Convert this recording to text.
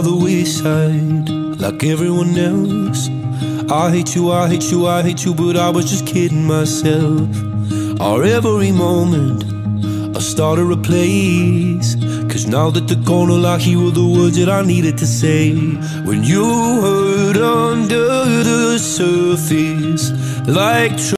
the wayside, like everyone else. I hate you, I hate you, I hate you, but I was just kidding myself. Our every moment I started a place, 'cause now that they're gone, all I hear were the words that I needed to say. When you hurt under the surface, like